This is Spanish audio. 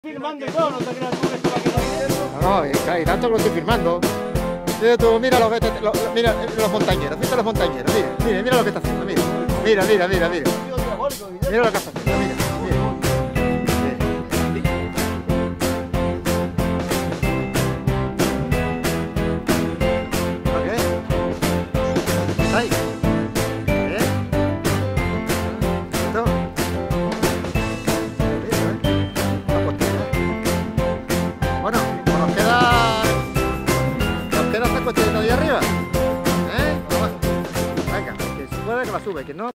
Filmando y todo, no te creas tú que esto va a quedar. No, y tanto que lo estoy filmando. Mira tú, mira mira los montañeros, mira los montañeros, mira lo que está haciendo, mira. Mira lo que está haciendo, mira. Ahí. Esto. Bueno, pues nos queda esta cuestión de ahí arriba. Venga, que si puede que la sube, que no.